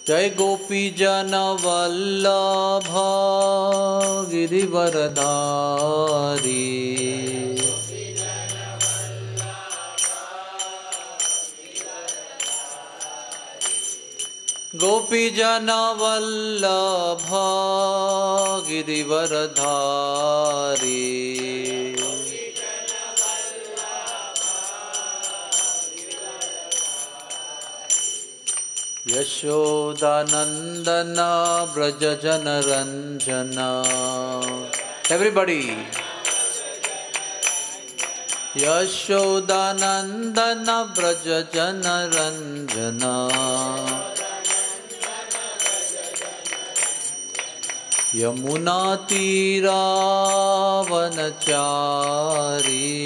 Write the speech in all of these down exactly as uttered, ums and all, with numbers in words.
जय गोपी जन वल्लभ गिरिवरधारी। गोपी जन वल्लभ गिरिवरधारी। यशोदानंदन ब्रज जन रंजन। एवरीबॉडी। यशोदानंदन ब्रज जन रंजन। यमुना तीरावनचारी।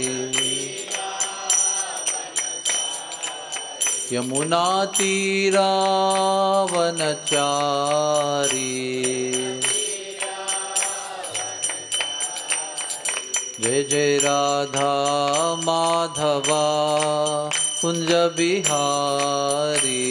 यमुना तीरावनचारी। जय जय राधा माधवा कुंज बिहारी।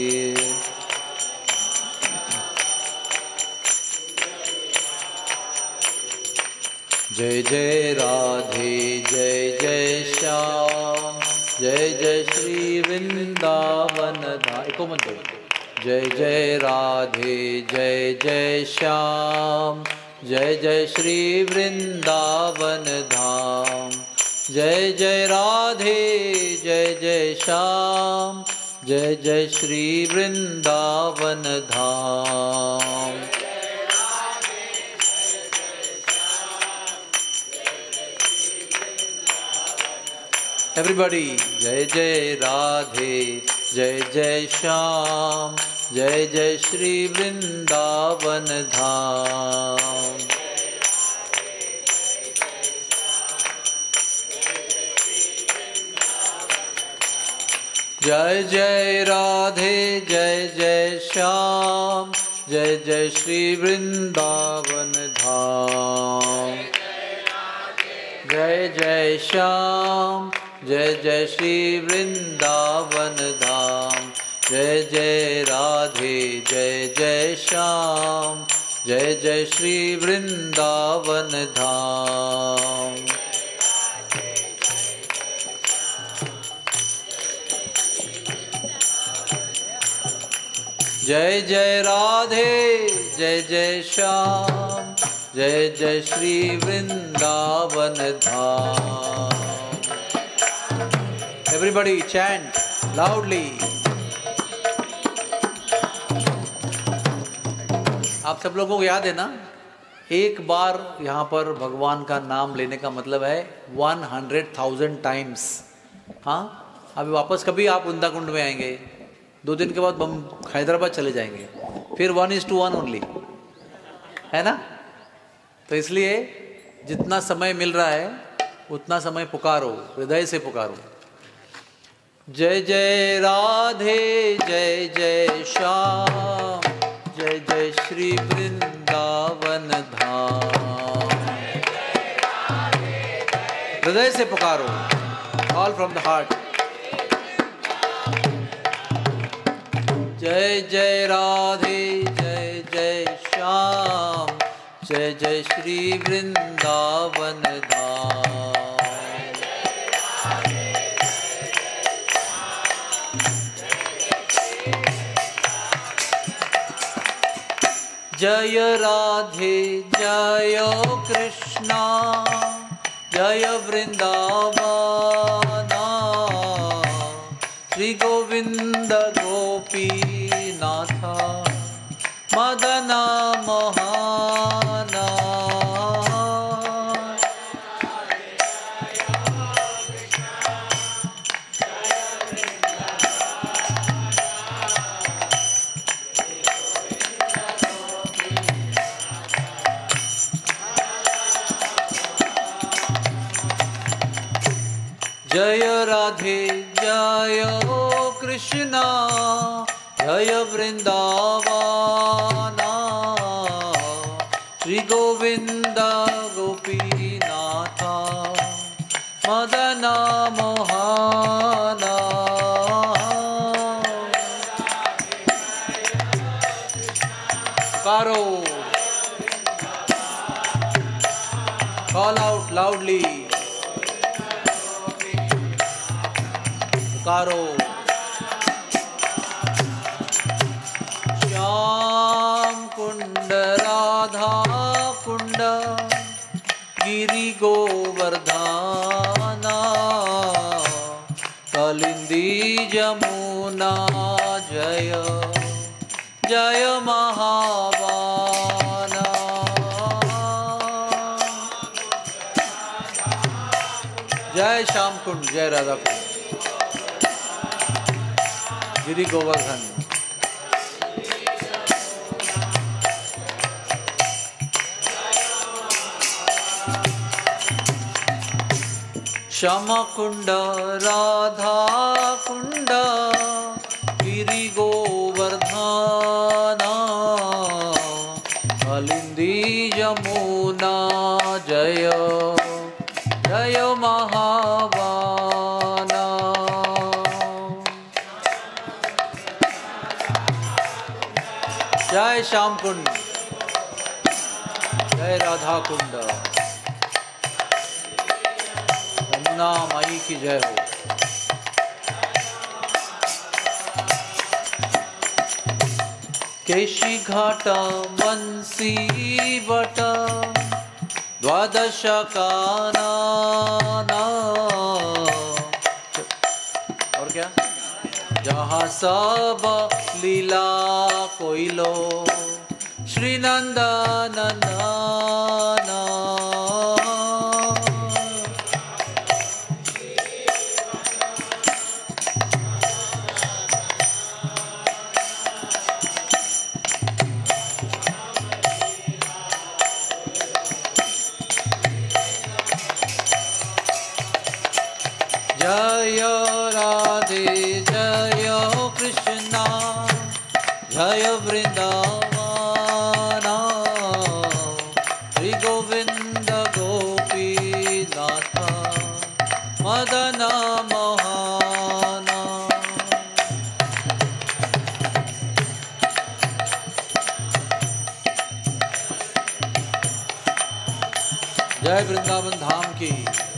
जय जय राधे जय जय श्याम जय जय श्री वृंदावन धाम। एको मंत्र। जय जय राधे जय जय श्याम जय जय श्री वृंदावन धाम। जय जय राधे जय जय श्याम जय जय श्री वृंदावन धाम। एवरीबॉडी। जय जय राधे जय जय श्याम जय जय श्री वृंदावन धाम। जय जय राधे जय जय श्याम जय जय श्री वृंदावन धाम। जय जय श्याम जय जय श्री वृंदावन धाम। जय जय राधे जय जय श्याम जय जय श्री वृंदावन धाम। जय जय राधे जय जय श्याम जय जय श्री वृंदावन धाम। Everybody chant loudly. आप सब लोगों को याद है ना, एक बार यहाँ पर भगवान का नाम लेने का मतलब है वन हंड्रेड थाउजेंड टाइम्स। हाँ, अभी वापस कभी आप वृंदाकुंड में आएंगे, दो दिन के बाद हम हैदराबाद चले जाएंगे, फिर one is to one only, है ना। तो इसलिए जितना समय मिल रहा है उतना समय पुकारो, हृदय से पुकारो। जय जय राधे जय जय श्याम जय जय श्री वृंदावन धाम। हृदय से पुकारो, ऑल फ्रॉम द हार्ट। जय जय राधे जय जय श्याम जय जय श्री वृंदावन धाम। जय राधे जय कृष्णा जय वृंदावन श्री गोविंद गोपी नाथ मदन मोहन। जय राधे जय कृष्णा जय वृंदावन श्री गोविंद गोपीनाथ मदन मोहन। पुकारो, call out loudly, पुकारो। श्याम कुंड राधा कुंड गिरि गोवर्धना कालिंदी जमुना जय जय महावाना। जय श्याम कुंड, जय राधा कुंड, गिरि गोवर्धन। श्याम कुंड राधा कुंड गिरि गोवर्धना कालिंदी जमुना जय जय महावाना। जय श्याम कुंड, जय राधा कुंड, यमुना माई की जय हो। केशी घाट बंसी वट द्वादश कानना। और क्या? जहाँ सब लीला कोइलो श्री नंदनना। जय राधे जय कृष्णा जय वृंदावना श्री गोविंद गोपीनाथ मदन मोहना। जय वृंदावन धाम की।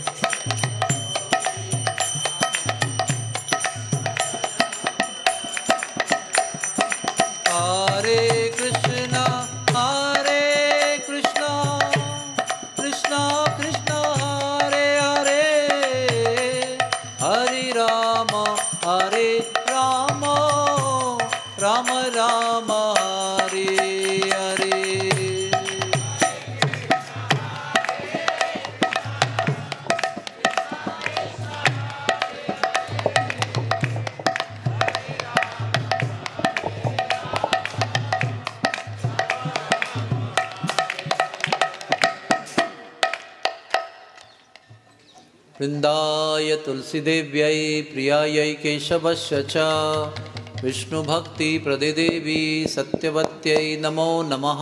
हरे कृष्णा हरे कृष्णा कृष्णा कृष्णा हरे हरे हरे राम हरे राम राम राम हरे हरे। वृंदाय तुलसीदेव्यै प्रियायै केशवस्य च विष्णुभक्ति प्रदेदेवी सत्यवत्यै नमो नमः।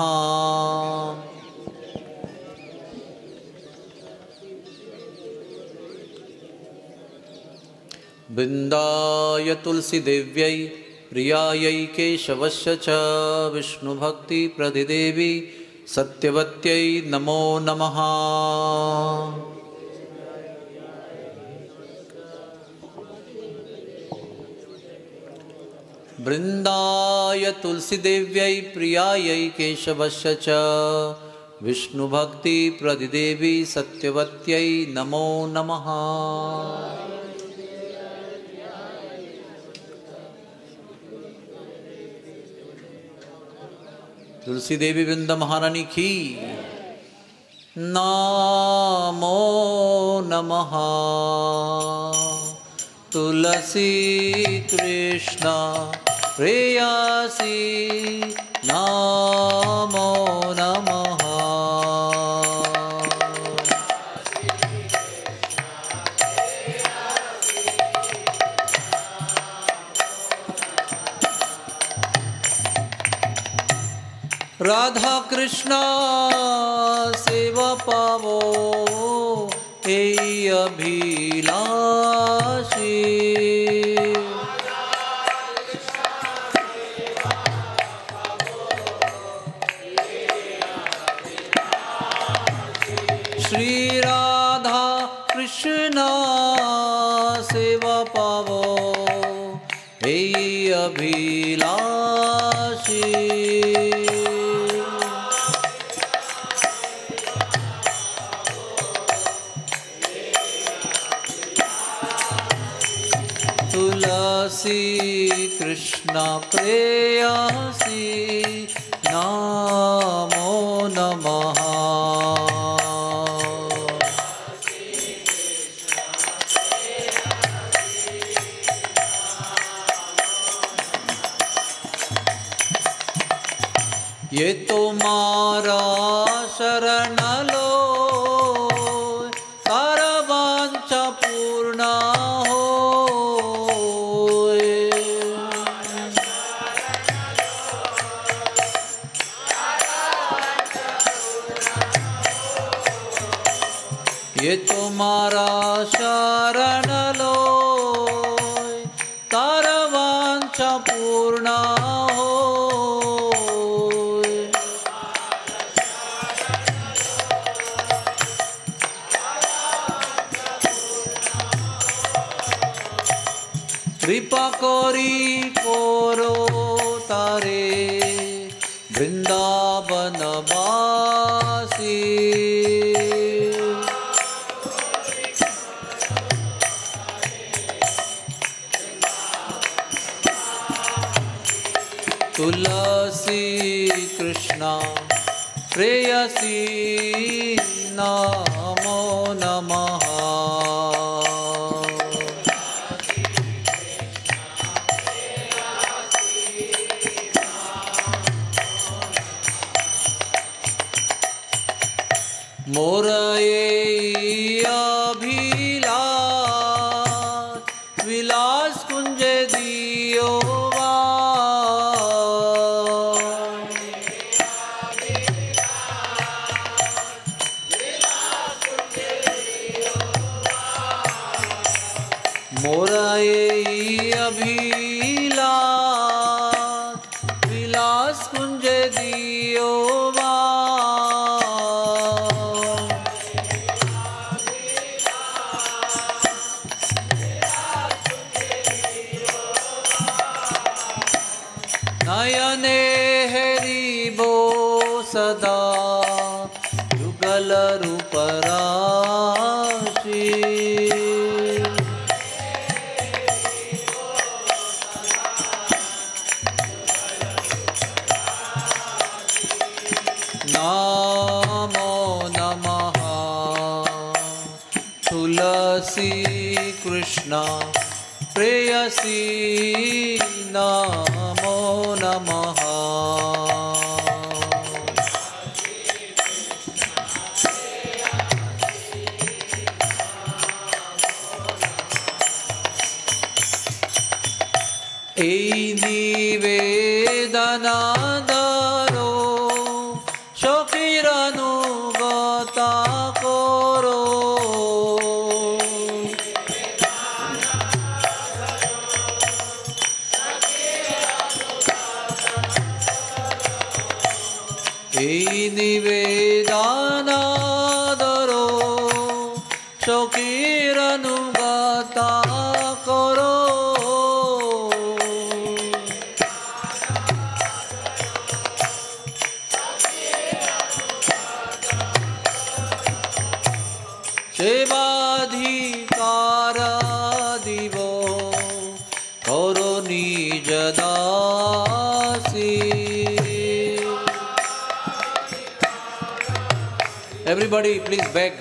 वृंदाय तुलसीदेव्यै प्रियायै केशवस्य च विष्णुभक्ति प्रदेदेवी सत्यवत्यै नमो नमः। वृंदाय तुलसीदेव्यै प्रियायै केशवस्य च विष्णुभक्ति प्रदिदेवी सत्यवत्यै नमो नमः। तुलसी देवी वृंदा महारानी की नमो नमः। तुलसी कृष्ण प्रेयसी नमो नमः। राधा कृष्ण सेवा पावो हे अभिलाषी। अभिलाषी। तुलसी कृष्ण प्रेयसी नमो नमः। ये तुम्हारा शरण लो सारा वांछा पूर्ण हो। ये तुम्हारा शरण लो तारा वांछा पूर्ण हो। कृपा करी करो तारे वृंदावन वासी। तुलसी कृष्ण प्रेयसी नमो नमः। मोर ये अभिलाष विलास कुंज दियो वा। मोर ये अभिलाष विलास कुंज दियो वा। नयने हरिबो सदा युगल रूप राशि। नमो नमः तुलसी कृष्ण प्रेयसी नमो नमः। এই নিবেদন ধরো সখীর অনুগত করো। এই নিবেদন ধরো সখীর অনুগত করো। সেবাধিকার দিব করো নিজ দাসী। Everybody please beg.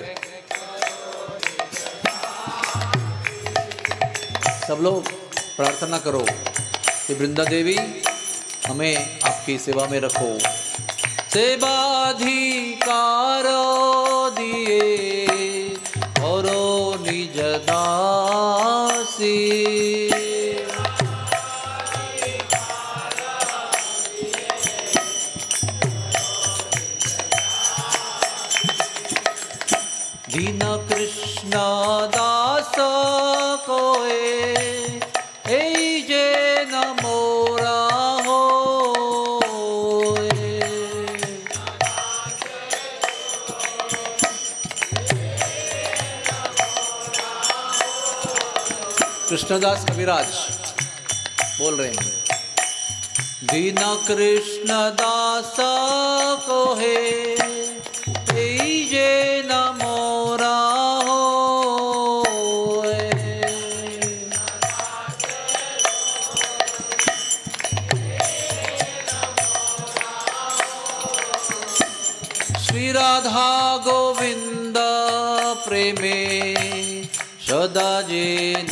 सब लोग प्रार्थना करो कि वृंदा देवी हमें आपकी सेवा में रखो। सेवाधिकार दिए करो निज दासी। दीन कृष्ण दास कोए ए जे न मोरा हो। कृष्णदास कविराज बोल रहे हैं। दीन कृष्ण दास को है जे न मोरा हो। श्री राधा गोविंद प्रेमे सदा जे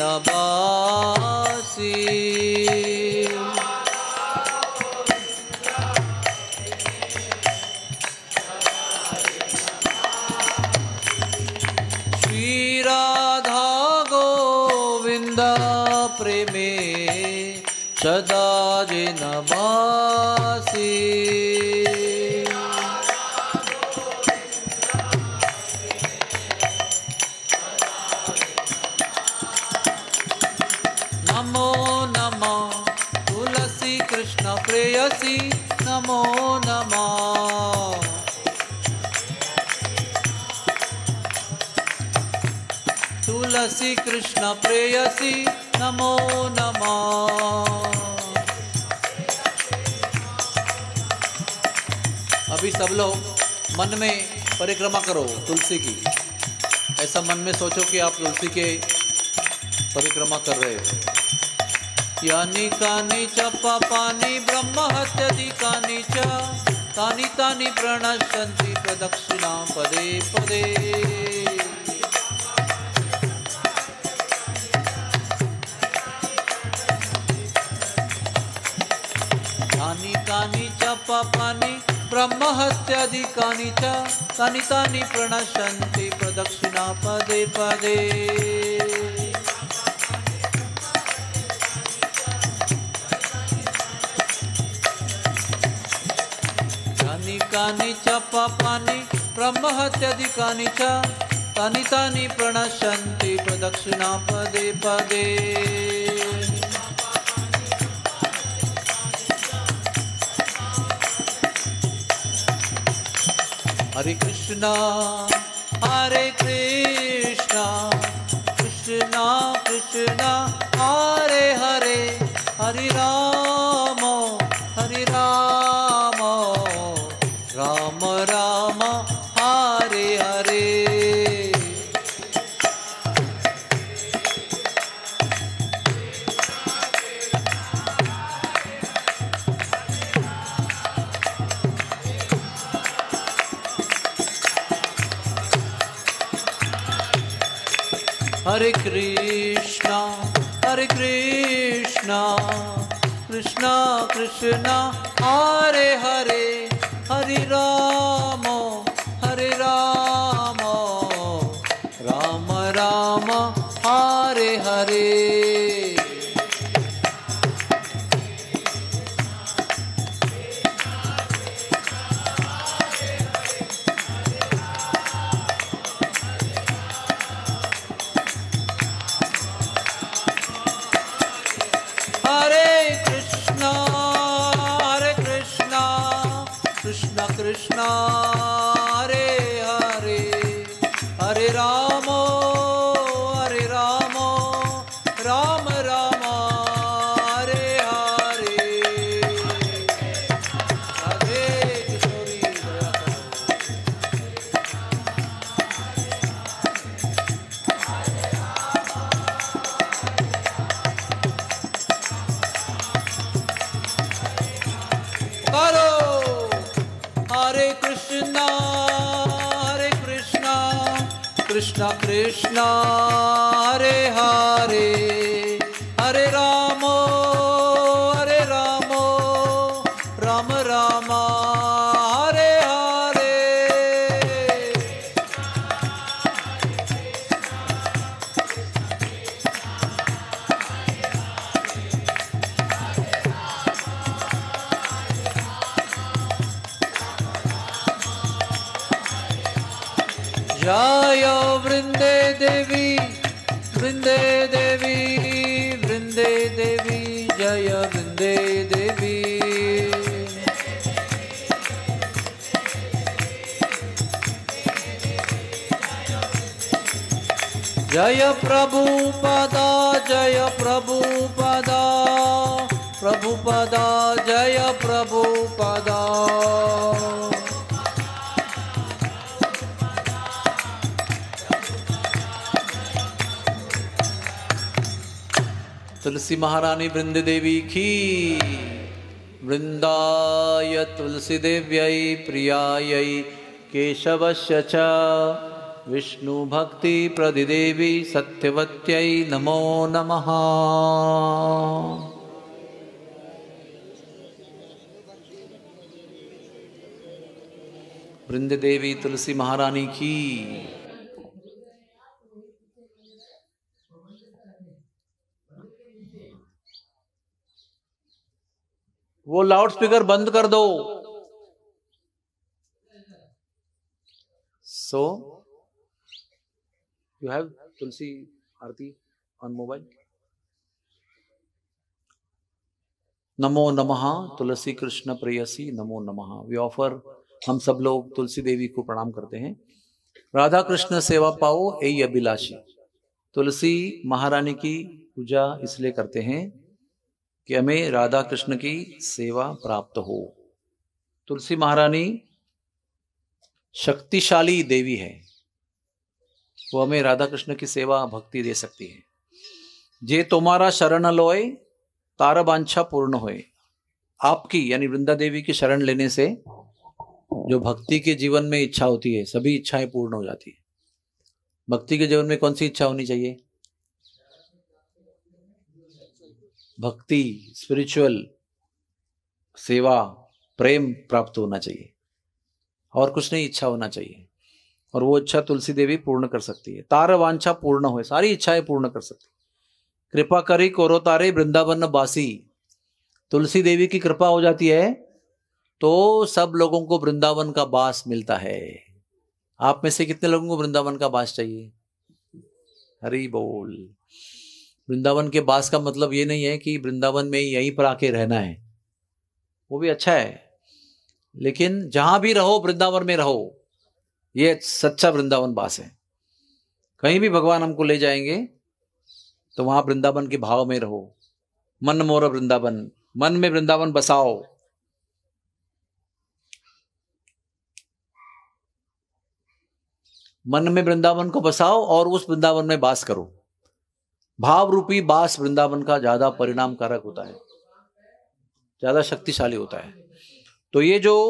नबासी। श्री राधा गोविंद प्रेमे सदा जे नबासी। नमो नमः तुलसी कृष्ण प्रेयसी नमो नमः। तुलसी कृष्ण प्रेयसी नमो नमः। अभी सब लोग मन में परिक्रमा करो तुलसी की। ऐसा मन में सोचो कि आप तुलसी के परिक्रमा कर रहे हो। यानी कानी च पापानि ब्रह्म हत्यादिकानि च तानि तानि प्रणश्यन्ति प्रदक्षिणां पदे पदे। यानी कानि च पापानि ब्रह्म हत्यादिकानि च तानि तानि प्रणश्यन्ति प्रदक्षिणां पदे पदे। कानि च पापानि ब्रह्म हत्यादिकानि च तानि तानि प्रणश्यन्ति प्रदक्षिणां पदे पदे। हरे कृष्णा हरे कृष्णा कृष्णा कृष्णा हरे हरे हरे राम हरे राम राम राम हरे हरे। हरे कृष्णा हरे कृष्णा कृष्णा कृष्णा हरे हरे हरे राम हरे राम राम राम हरे हरे। हरे कृष्णा हरे कृष्णा कृष्णा कृष्णा हरे हरे हरे राम हरे राम राम राम हरे हरे। राधे किशोरी दया करो। करो हरे कृष्णा हरे कृष्णा कृष्णा कृष्णा हरे हरे हरे राम हरे राम राम राम हरे हरे। जय वृंदे देवी वृंदे देवी वृंदे देवी जय वृंदे देवी। जय प्रभुपादा जय प्रभुपादा प्रभुपदा जय प्रभुपदा। तुलसी महारानी वृंद देवी की। वृंदाय तुलसी देव्यै प्रियायै केशवस्य च विष्णु भक्ति प्रदिदेवी सत्यवत्यै नमो नमः। वृंद देवी तुलसी महारानी की। वो लाउड स्पीकर बंद कर दो। So you have Tulsi Aarti on mobile. नमो नमः तुलसी कृष्ण प्रेयसी नमो नमः। वी ऑफर, हम सब लोग तुलसी देवी को प्रणाम करते हैं। राधा कृष्ण सेवा पाओ यही अभिलाषी। तुलसी महारानी की पूजा इसलिए करते हैं कि हमें राधा कृष्ण की सेवा प्राप्त हो। तुलसी महारानी शक्तिशाली देवी है, वो हमें राधा कृष्ण की सेवा भक्ति दे सकती है। जे तुम्हारा शरण लोए तार बांछा पूर्ण होए। आपकी यानी वृंदा देवी की शरण लेने से जो भक्ति के जीवन में इच्छा होती है, सभी इच्छाएं पूर्ण हो जाती है। भक्ति के जीवन में कौन सी इच्छा होनी चाहिए? भक्ति, स्पिरिचुअल सेवा, प्रेम प्राप्त होना चाहिए और कुछ नहीं इच्छा होना चाहिए। और वो इच्छा तुलसी देवी पूर्ण कर सकती है। तार वांछा पूर्ण हो, सारी इच्छाएं पूर्ण कर सकती है। कृपा करी कोरो तारे वृंदावन बासी। तुलसी देवी की कृपा हो जाती है तो सब लोगों को वृंदावन का बास मिलता है। आप में से कितने लोगों को वृंदावन का बास चाहिए? हरि बोल। वृंदावन के बास का मतलब ये नहीं है कि वृंदावन में यहीं पर आके रहना है, वो भी अच्छा है, लेकिन जहां भी रहो वृंदावन में रहो, ये सच्चा वृंदावन बास है। कहीं भी भगवान हमको ले जाएंगे तो वहां वृंदावन के भाव में रहो। मन मोर वृंदावन, मन में वृंदावन बसाओ। मन में वृंदावन को बसाओ और उस वृंदावन में बास करो। भाव रूपी बास वृंदावन का ज्यादा परिणाम कारक होता है, ज्यादा शक्तिशाली होता है। तो ये जो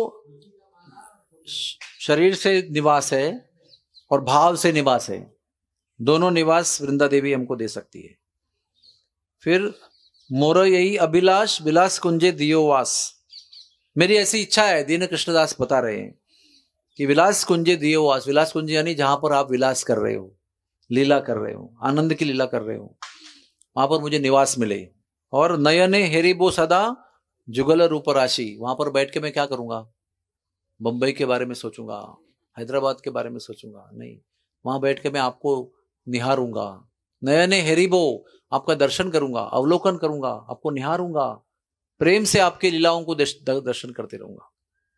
शरीर से निवास है और भाव से निवास है, दोनों निवास वृंदा देवी हमको दे सकती है। फिर मोर यही अभिलाष विलास कुंजे दियो वास। मेरी ऐसी इच्छा है, दीन कृष्णदास बता रहे हैं कि विलास कुंजे दियो वास। विलास कुंज यानी जहां पर आप विलास कर रहे हो, लीला कर रहे हो, आनंद की लीला कर रहे हो, वहां पर मुझे निवास मिले। और नयने हेरिबो सदा जुगल रूप राशि। वहां पर बैठ के मैं क्या करूंगा? बंबई के बारे में सोचूंगा, हैदराबाद के बारे में सोचूंगा? नहीं, वहां बैठ के मैं आपको निहारूंगा। नयने हेरिबो, आपका दर्शन करूंगा, अवलोकन करूंगा, आपको निहारूंगा, प्रेम से आपके लीलाओं को दर्शन करते रहूंगा।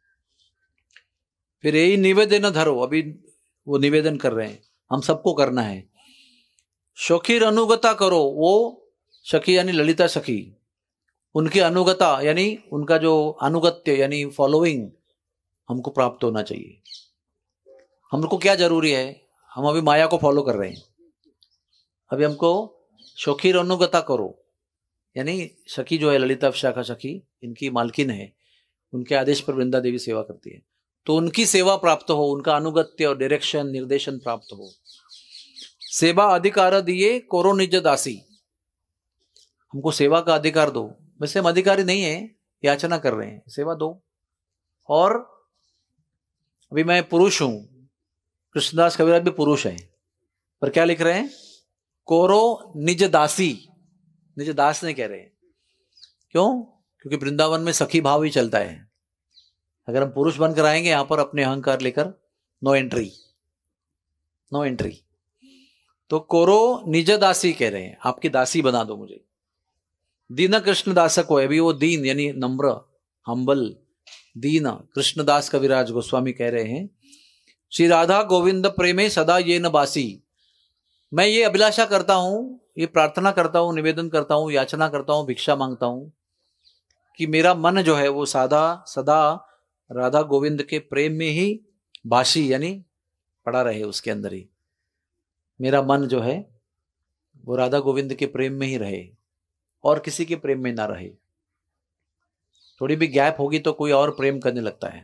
फिर यही निवेदन धरो। अभी वो निवेदन कर रहे हैं, हम सबको करना है। शौकीर अनुगता करो। वो सखी यानी ललिता सखी, उनकी अनुगता यानी उनका जो अनुगत्य यानी फॉलोइंग हमको प्राप्त होना चाहिए। हमको क्या जरूरी है? हम अभी माया को फॉलो कर रहे हैं। अभी हमको शौकीर अनुगता करो, यानी सखी जो है ललिता विशाखा सखी, इनकी मालकिन है, उनके आदेश पर वृंदा देवी सेवा करती है। तो उनकी सेवा प्राप्त हो, उनका अनुगत्य और डायरेक्शन निर्देशन प्राप्त हो। सेवा अधिकार दिए कोरो निज दासी। हमको सेवा का अधिकार दो। वैसे हम अधिकारी नहीं है, याचना कर रहे हैं, सेवा दो। और अभी मैं पुरुष हूं, कृष्णदास कविराज भी पुरुष है, पर क्या लिख रहे हैं? कोरो निज दासी। निज दास नहीं कह रहे हैं। क्यों? क्योंकि वृंदावन में सखी भाव ही चलता है। अगर हम पुरुष बनकर आएंगे यहां पर अपने अहंकार लेकर, नो एंट्री, नो एंट्री। तो कोरो निज दासी कह रहे हैं, आपकी दासी बना दो मुझे। दीन कृष्णदास को, अभी वो दीन यानी नम्र, हम्बल, दीन कृष्णदास कविराज गोस्वामी कह रहे हैं, श्री राधा गोविंद प्रेमे सदा ये न बासी। मैं ये अभिलाषा करता हूं, ये प्रार्थना करता हूं, निवेदन करता हूं, याचना करता हूं, भिक्षा मांगता हूं कि मेरा मन जो है वो सादा सदा राधा गोविंद के प्रेम में ही भाषी यानी पड़ा रहे, उसके अंदर ही मेरा मन जो है वो राधा गोविंद के प्रेम में ही रहे और किसी के प्रेम में ना रहे। थोड़ी भी गैप होगी तो कोई और प्रेम करने लगता है।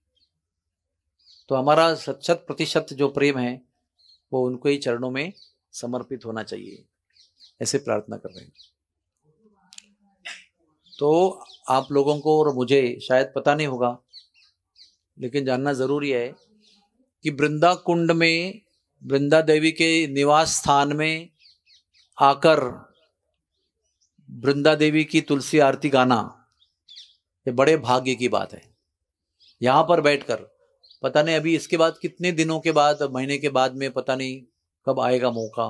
तो हमारा शत प्रतिशत जो प्रेम है वो उनको ही चरणों में समर्पित होना चाहिए, ऐसे प्रार्थना कर रहे हैं। तो आप लोगों को और मुझे शायद पता नहीं होगा, लेकिन जानना जरूरी है कि वृंदा कुंड में वृंदा देवी के निवास स्थान में आकर वृंदा देवी की तुलसी आरती गाना ये बड़े भाग्य की बात है। यहाँ पर बैठकर पता नहीं अभी इसके बाद कितने दिनों के बाद, महीने के बाद में पता नहीं कब आएगा मौका।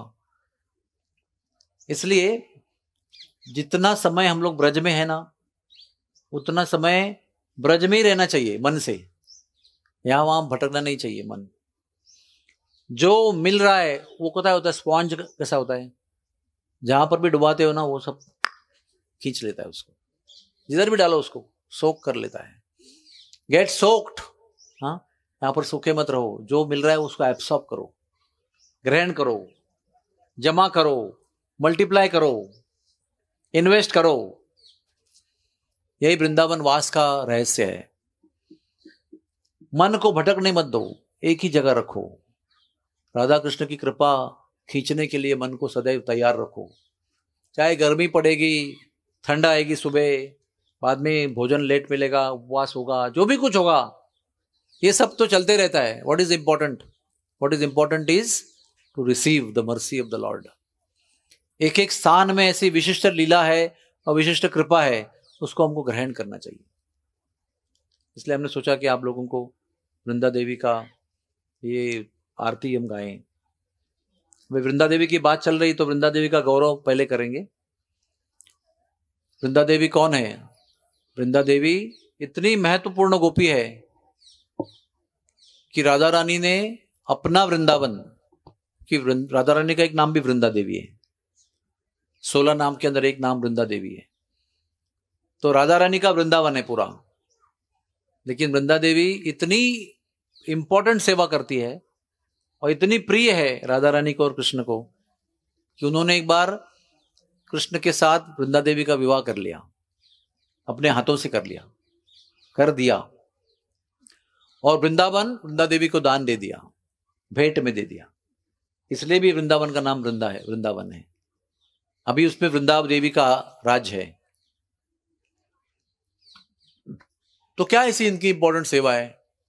इसलिए जितना समय हम लोग ब्रज में है ना, उतना समय ब्रज में ही रहना चाहिए मन से, यहाँ वहां भटकना नहीं चाहिए मन। जो मिल रहा है वो कैसा होता है, स्पॉन्ज कैसा होता है, जहां पर भी डुबाते हो ना वो सब खींच लेता है उसको, जिधर भी डालो उसको सोक कर लेता है। Get soaked. हाँ, यहाँ पर सूखे मत रहो, जो मिल रहा है उसको एब्सॉर्ब करो, ग्रहण करो, जमा करो, मल्टीप्लाई करो, इन्वेस्ट करो। यही वृंदावन वास का रहस्य है। मन को भटकने मत दो, एक ही जगह रखो। राधा कृष्ण की कृपा खींचने के लिए मन को सदैव तैयार रखो। चाहे गर्मी पड़ेगी, ठंड आएगी, सुबह बाद में भोजन लेट मिलेगा, उपवास होगा, जो भी कुछ होगा, ये सब तो चलते रहता है। What is important? What is important is to receive the mercy of the lord. एक एक स्थान में ऐसी विशिष्ट लीला है और विशिष्ट कृपा है, उसको हमको ग्रहण करना चाहिए। इसलिए हमने सोचा कि आप लोगों को वृंदा देवी का ये आरती हम गाएं। वे वृंदा देवी की बात चल रही तो वृंदा देवी का गौरव पहले करेंगे। वृंदा देवी कौन है? वृंदा देवी इतनी महत्वपूर्ण गोपी है कि राधा रानी ने अपना वृंदावन, कि राधा रानी का एक नाम भी वृंदा देवी है, सोलह नाम के अंदर एक नाम वृंदा देवी है। तो राधा रानी का वृंदावन है पूरा। लेकिन वृंदा देवी इतनी इंपॉर्टेंट सेवा करती है और इतनी प्रिय है राधा रानी को और कृष्ण को कि उन्होंने एक बार कृष्ण के साथ वृंदा देवी का विवाह कर लिया, अपने हाथों से कर लिया, कर दिया, और वृंदावन वृंदा देवी को दान दे दिया, भेंट में दे दिया। इसलिए भी वृंदावन का नाम वृंदा है, वृंदावन है। अभी उसमें वृंदा देवी का राज है। तो क्या ऐसी इनकी इंपॉर्टेंट सेवा है?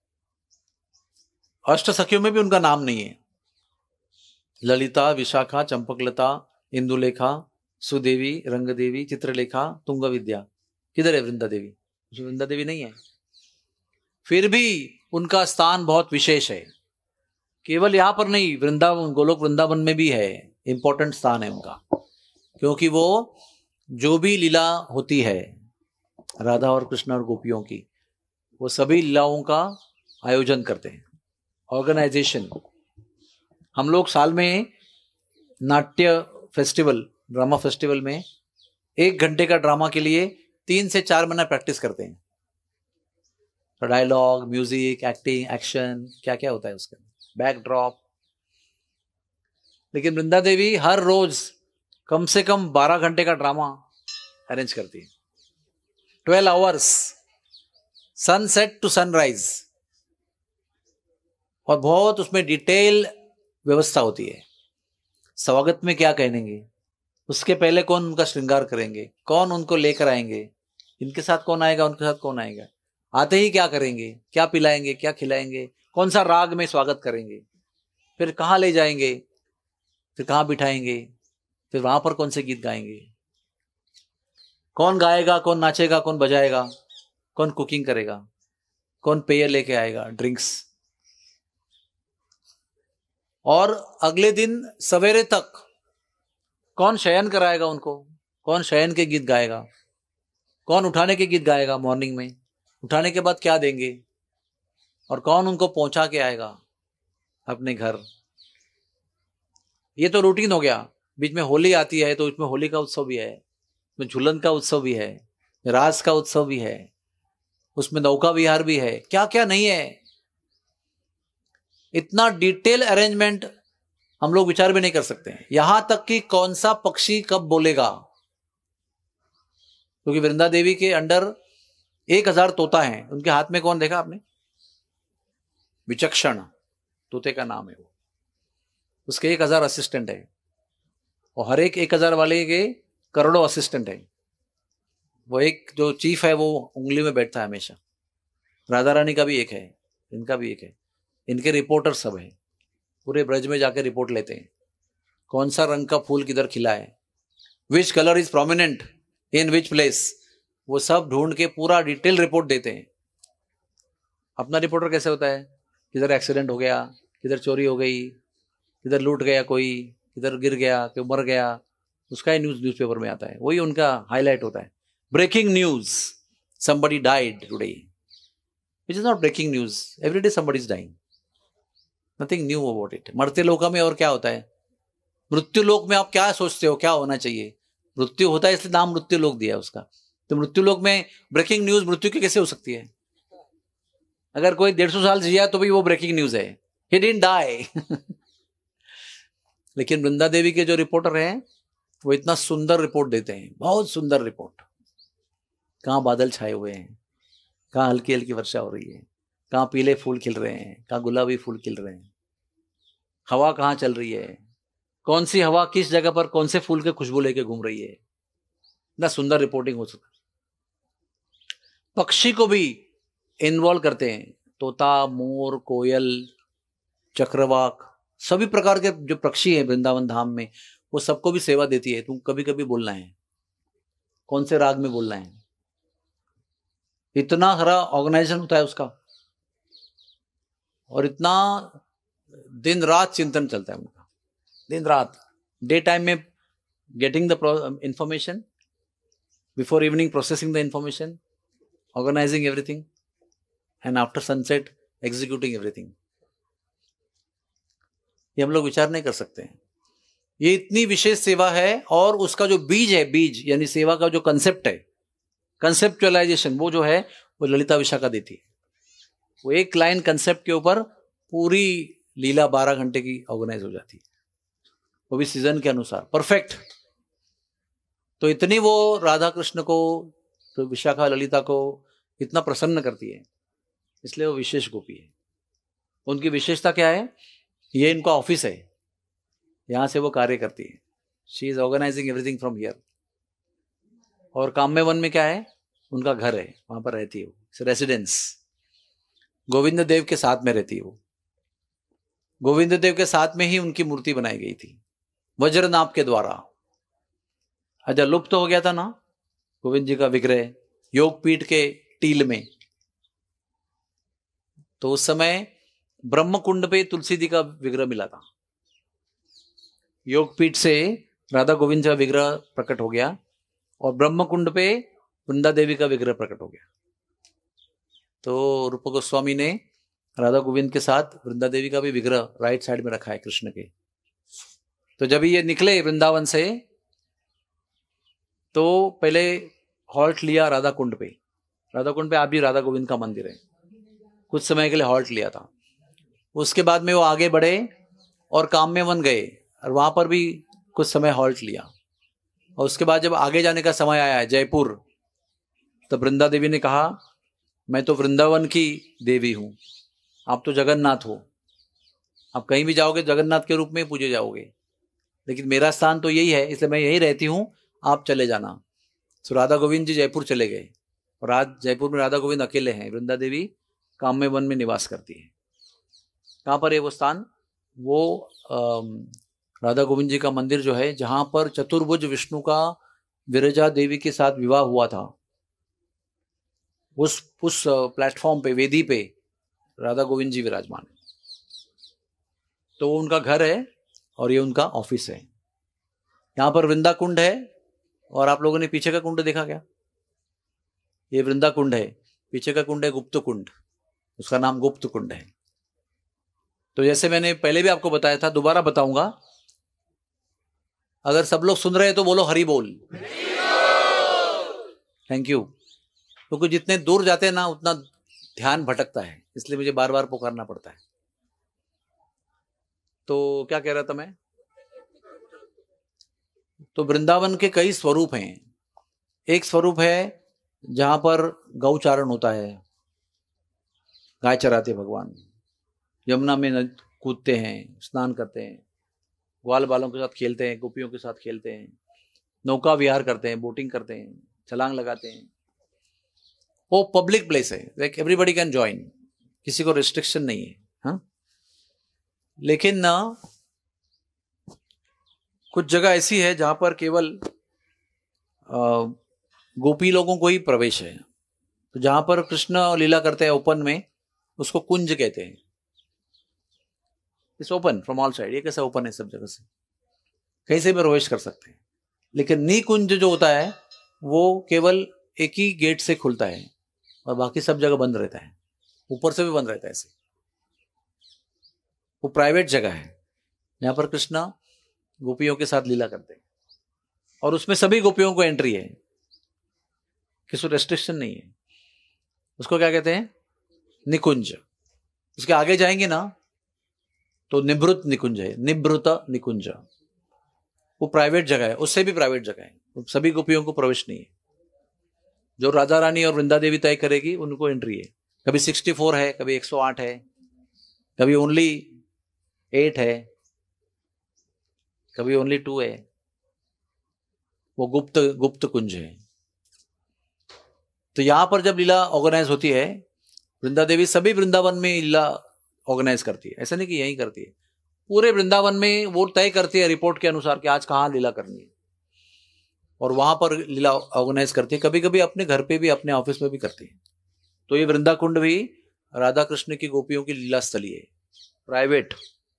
अष्ट सखियों में भी उनका नाम नहीं है। ललिता, विशाखा, चंपकलता, इंदुलेखा, सुदेवी, रंगदेवी, चित्रलेखा, तुंग विद्या, किधर है वृंदा देवी? वृंदा देवी नहीं है। फिर भी उनका स्थान बहुत विशेष है। केवल यहां पर नहीं, वृंदावन, गोलोक वृंदावन में भी है, इंपॉर्टेंट स्थान है उनका। क्योंकि वो जो भी लीला होती है राधा और कृष्ण और गोपियों की, वो सभी लीलाओं का आयोजन करते हैं, ऑर्गेनाइजेशन। हम लोग साल में नाट्य फेस्टिवल, ड्रामा फेस्टिवल में एक घंटे का ड्रामा के लिए तीन से चार महीना प्रैक्टिस करते हैं। तो डायलॉग, म्यूजिक, एक्टिंग, एक्शन, क्या क्या होता है उसका, बैकड्रॉप। लेकिन वृंदा देवी हर रोज कम से कम बारह घंटे का ड्रामा अरेंज करती है, twelve hours, sunset to sunrise, और बहुत उसमें डिटेल व्यवस्था होती है। स्वागत में क्या कहेंगे, उसके पहले कौन उनका श्रृंगार करेंगे, कौन उनको लेकर आएंगे, इनके साथ कौन आएगा, उनके साथ कौन आएगा, आते ही क्या करेंगे, क्या पिलाएंगे, क्या खिलाएंगे, कौन सा राग में स्वागत करेंगे, फिर कहाँ ले जाएंगे, फिर कहाँ बिठाएंगे, फिर वहां पर कौन से गीत गाएंगे, कौन गाएगा, कौन नाचेगा, कौन बजाएगा, कौन कुकिंग करेगा, कौन पेय लेके आएगा, ड्रिंक्स। और अगले दिन सवेरे तक कौन शयन कराएगा उनको, कौन शयन के गीत गाएगा, कौन उठाने के गीत गाएगा मॉर्निंग में, उठाने के बाद क्या देंगे, और कौन उनको पहुंचा के आएगा अपने घर। ये तो रूटीन हो गया। बीच में होली आती है तो इसमें होली का उत्सव भी है, इसमें झूलन का उत्सव भी है, रास का उत्सव भी है, उसमें नौका विहार भी है, क्या क्या नहीं है। इतना डिटेल अरेंजमेंट हम लोग विचार भी नहीं कर सकते हैं। यहां तक कि कौन सा पक्षी कब बोलेगा, क्योंकि वृंदा देवी के अंडर एक हजार तोता हैं। उनके हाथ में कौन देखा आपने? विचक्षण तोते का नाम है वो। उसके एक हजार असिस्टेंट है, और हर एक एक हजार वाले के करोड़ों असिस्टेंट है। वो एक जो चीफ है वो उंगली में बैठता है हमेशा। राधा रानी का भी एक है, इनका भी एक है। इनके रिपोर्टर सब है, पूरे ब्रज में जाके रिपोर्ट लेते हैं, कौन सा रंग का फूल किधर खिला है, which colour is prominent in which place, वो सब ढूंढ के पूरा डिटेल रिपोर्ट देते हैं। अपना रिपोर्टर कैसे होता है? किधर एक्सीडेंट हो गया, किधर चोरी हो गई, किधर लूट गया कोई, किधर गिर गया, कोई मर गया, उसका ही न्यूज न्यूज़पेपर में आता है, वही उनका हाईलाइट होता है। Breaking news, somebody died today, which is not breaking news. Every day somebody is dying. Nothing new about it. मरते लोका में और क्या होता है? मृत्यु लोक में आप क्या सोचते हो क्या होना चाहिए? मृत्यु होता है, इसलिए नाम मृत्यु लोक दिया उसका। तो मृत्यु लोक में ब्रेकिंग न्यूज मृत्यु की कैसे हो सकती है? अगर कोई डेढ़ सौ साल जिया तो भी वो ब्रेकिंग न्यूज है, he didn't die. लेकिन वृंदा देवी के जो रिपोर्टर हैं वो इतना सुंदर रिपोर्ट देते हैं, बहुत सुंदर रिपोर्ट। कहाँ बादल छाए हुए हैं, कहाँ हल्की हल्की वर्षा हो रही है, कहाँ पीले फूल खिल रहे हैं, कहाँ गुलाबी फूल खिल रहे हैं, हवा कहाँ चल रही है, कौन सी हवा किस जगह पर कौन से फूल के खुशबू लेके घूम रही है। इतना सुंदर रिपोर्टिंग हो सकता। पक्षी को भी इन्वॉल्व करते हैं, तोता, मोर, कोयल, चक्रवाक, सभी प्रकार के जो पक्षी हैं वृंदावन धाम में, वो सबको भी सेवा देती है। तुम कभी कभी बोलना है, कौन से राग में बोलना है, इतना सारा ऑर्गेनाइजेशन होता है उसका, और इतना दिन रात चिंतन चलता है उनका, दिन रात। डे टाइम में getting the information, before evening processing the information, organising everything, and after sunset executing everything. ये हम लोग विचार नहीं कर सकते हैं। ये इतनी विशेष सेवा है, और उसका जो बीज है, बीज यानी सेवा का जो कंसेप्ट है, कंसेप्चुअलाइजेशन, वो जो है वो ललिता विशाखा देती है। वो एक लाइन कंसेप्ट के ऊपर पूरी लीला बारह घंटे की ऑर्गेनाइज हो जाती है, वो भी सीजन के अनुसार परफेक्ट। तो इतनी वो राधा कृष्ण को, तो विशाखा ललिता को इतना प्रसन्न करती है, इसलिए वो विशेष गोपी है। उनकी विशेषता क्या है? ये इनका ऑफिस है, यहां से वो कार्य करती है। She is organising everything from here. और काम्य वन में क्या है? उनका घर है, वहां पर रहती है वो, रेसिडेंस। गोविंद देव के साथ में रहती है वो। गोविंद देव के साथ में ही उनकी मूर्ति बनाई गई थी, वज्रनाभ के द्वारा। अच्छा, लुप्त तो हो गया था ना गोविंद जी का विग्रह योगपीठ के टील में, तो उस समय ब्रह्मकुंड पे तुलसी जी का विग्रह मिला था। योगपीठ से राधा गोविंद का विग्रह प्रकट हो गया, और ब्रह्मकुंड पे वृंदा देवी का विग्रह प्रकट हो गया। तो रूप गोस्वामी ने राधा गोविंद के साथ वृंदा देवी का भी विग्रह राइट साइड में रखा है कृष्ण के। तो जब ये निकले वृंदावन से, तो पहले हॉल्ट लिया राधा कुंड पे। राधा कुंड पे आप भी राधा गोविंद का मंदिर है, कुछ समय के लिए हॉल्ट लिया था। उसके बाद में वो आगे बढ़े और काम्य वन गए, और वहां पर भी कुछ समय हॉल्ट लिया। और उसके बाद जब आगे जाने का समय आया है जयपुर, तब वृंदा देवी ने कहा, मैं तो वृंदावन की देवी हूं, आप तो जगन्नाथ हो, आप कहीं भी जाओगे जगन्नाथ के रूप में पूजे जाओगे, लेकिन मेरा स्थान तो यही है, इसलिए मैं यही रहती हूं, आप चले जाना। तो राधा गोविंद जी जयपुर चले गए, और आज जयपुर में राधा गोविंद अकेले हैं, वृंदा देवी काम्य वन में निवास करती है। कहाँ पर है वो स्थान? वो राधा गोविंद जी का मंदिर जो है, जहां पर चतुर्भुज विष्णु का विरजा देवी के साथ विवाह हुआ था, उस उस प्लेटफॉर्म पे, वेदी पे राधा गोविंद जी विराजमान है। तो वो उनका घर है, और ये उनका ऑफिस है। यहाँ पर वृंदा कुंड है, और आप लोगों ने पीछे का कुंड देखा क्या? ये वृंदा कुंड है, पीछे का कुंड है गुप्त कुंड, उसका नाम गुप्त कुंड है। तो जैसे मैंने पहले भी आपको बताया था, दोबारा बताऊंगा, अगर सब लोग सुन रहे हैं तो बोलो हरि बोल। Thank you. क्योंकि जितने दूर जाते हैं ना उतना ध्यान भटकता है, इसलिए मुझे बार बार पुकारना पड़ता है। तो क्या कह रहा था मैं? तो वृंदावन के कई स्वरूप हैं। एक स्वरूप है जहां पर गौचारण होता है, गाय चराते भगवान, यमुना में नद- कूदते हैं, स्नान करते हैं, ग्वाल बालों के साथ खेलते हैं, गोपियों के साथ खेलते हैं, नौका विहार करते हैं, बोटिंग करते हैं, छलांग लगाते हैं। वो पब्लिक प्लेस है, लाइक एवरीबडी कैन ज्वाइन, किसी को रिस्ट्रिक्शन नहीं है। हाँ, लेकिन ना कुछ जगह ऐसी है जहां पर केवल आ, गोपी लोगों को ही प्रवेश है। तो जहां पर कृष्ण लीला करते हैं ओपन में, उसको कुंज कहते हैं। It's open from all side. ये कैसा ओपन है? सब जगह से कहीं से भी प्रवेश कर सकते हैं। लेकिन निकुंज जो होता है वो केवल एक ही गेट से खुलता है और बाकी सब जगह बंद रहता है, ऊपर से भी बंद रहता है ऐसे। वो प्राइवेट जगह है जहां पर कृष्णा गोपियों के साथ लीला करते हैं और उसमें सभी गोपियों को एंट्री है, किसी रेस्ट्रिक्शन नहीं है। उसको क्या कहते हैं? निकुंज। उसके आगे जाएंगे ना तो निभृत निकुंज है, निभृत निकुंज। वो प्राइवेट जगह है, उससे भी प्राइवेट जगह है, सभी गोपियों को प्रवेश नहीं है। जो राधा रानी और वृंदा देवी तय करेगी उनको एंट्री है। कभी सिक्सटी फोर है, कभी एक सौ आठ है, कभी ओनली एट है, कभी ओनली टू है। वो गुप्त गुप्त कुंज है। तो यहां पर जब लीला ऑर्गेनाइज होती है, वृंदा देवी सभी वृंदावन में लीला ऑर्गेनाइज करती है। ऐसा नहीं कि यहीं करती है, पूरे वृंदावन में वो तय करती है रिपोर्ट के अनुसार कि आज कहाँ लीला करनी है, और वहां पर लीला ऑर्गेनाइज करती है। कभी कभी अपने घर पे भी, अपने ऑफिस में भी करती है। तो ये वृंदा कुंड भी राधा कृष्ण की गोपियों की लीला स्थली है, प्राइवेट।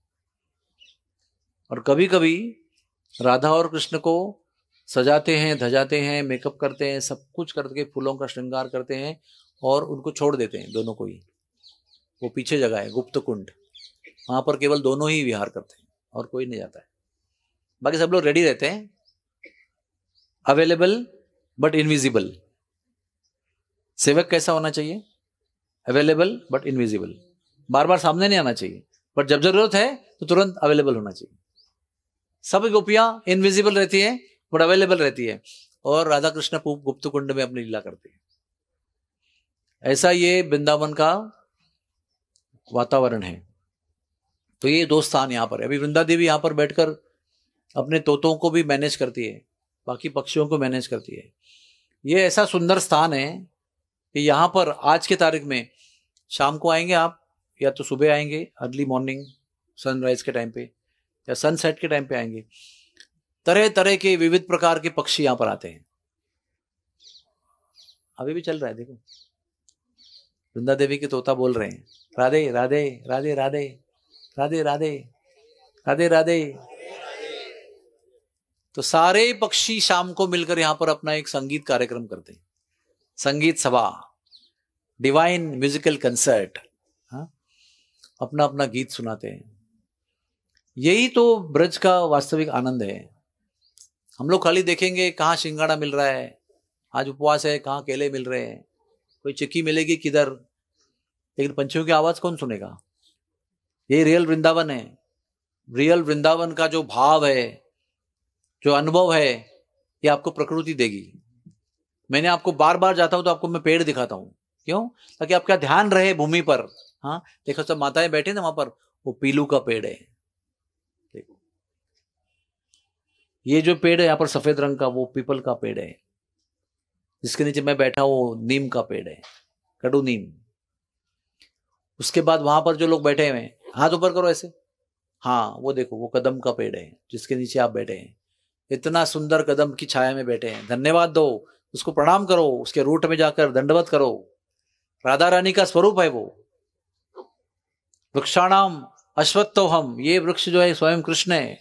और कभी कभी राधा और कृष्ण को सजाते हैं, धजाते हैं, मेकअप करते हैं, सब कुछ करके फूलों का श्रृंगार करते हैं और उनको छोड़ देते हैं दोनों को ही। वो पीछे जगह है गुप्त कुंड, वहां पर केवल दोनों ही विहार करते हैं और कोई नहीं जाता है। बाकी सब लोग रेडी रहते हैं, अवेलेबल बट इनविजिबल। सेवक कैसा होना चाहिए? Available but invisible. बार बार सामने नहीं आना चाहिए, बट जब जरूरत है तो तुरंत अवेलेबल होना चाहिए। सब गोपियां इनविजिबल रहती है बट अवेलेबल रहती है, और राधा कृष्ण गुप्त कुंड में अपनी लीला करते हैं। ऐसा ये वृंदावन का वातावरण है। तो ये दो स्थान यहाँ पर है। अभी वृंदा देवी यहाँ पर बैठकर अपने तोतों को भी मैनेज करती है, बाकी पक्षियों को मैनेज करती है। ये ऐसा सुंदर स्थान है कि यहाँ पर आज के तारीख में शाम को आएंगे आप, या तो सुबह आएंगे अर्ली मॉर्निंग सनराइज के टाइम पे, या सनसेट के टाइम पे आएंगे, तरह तरह के विविध प्रकार के पक्षी यहाँ पर आते हैं। अभी भी चल रहा है, देखो वृंदा देवी के तोता बोल रहे हैं राधे राधे राधे राधे राधे राधे राधे राधे। तो सारे पक्षी शाम को मिलकर यहाँ पर अपना एक संगीत कार्यक्रम करते हैं, संगीत सभा, डिवाइन म्यूजिकल कंसर्ट। हाँ, अपना अपना गीत सुनाते हैं। यही तो ब्रज का वास्तविक आनंद है। हम लोग खाली देखेंगे कहाँ सिंगाड़ा मिल रहा है, आज उपवास है, कहाँ केले मिल रहे हैं, कोई चिक्की मिलेगी किधर, लेकिन पंछियों की आवाज कौन सुनेगा? ये रियल वृंदावन है। रियल वृंदावन का जो भाव है, जो अनुभव है, ये आपको प्रकृति देगी। मैंने आपको बार बार जाता हूं तो आपको मैं पेड़ दिखाता हूं, क्यों? ताकि आपका ध्यान रहे भूमि पर। हाँ, देखो सब माताएं बैठे ना वहां पर, वो पीलू का पेड़ है। देखो ये जो पेड़ है यहाँ पर सफेद रंग का, वो पीपल का पेड़ है। जिसके नीचे मैं बैठा हूं नीम का पेड़ है, कड़ू नीम। उसके बाद वहां पर जो लोग बैठे हुए हैं, हाथ ऊपर करो ऐसे, हाँ वो देखो वो कदम का पेड़ है जिसके नीचे आप बैठे हैं। इतना सुंदर कदम की छाया में बैठे हैं, धन्यवाद दो, उसको प्रणाम करो, उसके रूट में जाकर दंडवत करो। राधा रानी का स्वरूप है वो। वृक्षाणाम अश्वत्थोहम, ये वृक्ष जो है स्वयं कृष्ण है।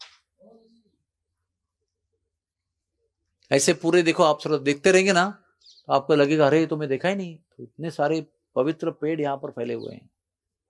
ऐसे पूरे देखो, आप थोड़ा देखते रहेंगे ना तो आपको लगेगा अरे तो मैं देखा ही नहीं, तो इतने सारे पवित्र पेड़ यहाँ पर फैले हुए हैं।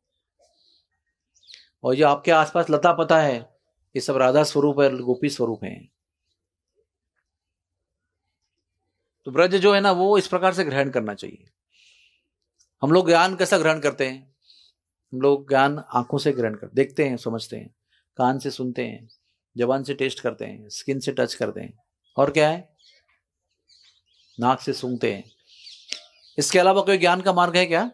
और जो आपके आसपास लता पता है, ये सब राधा स्वरूप है, गोपी स्वरूप है। तो ब्रज जो है ना वो इस प्रकार से ग्रहण करना चाहिए। हम लोग ज्ञान कैसा ग्रहण करते हैं? हम लोग ज्ञान आंखों से ग्रहण कर देखते हैं, समझते हैं, कान से सुनते हैं, जबान से टेस्ट करते हैं, स्किन से टच करते हैं, और क्या है, नाक से सूंघते हैं। इसके अलावा कोई ज्ञान का मार्ग है क्या?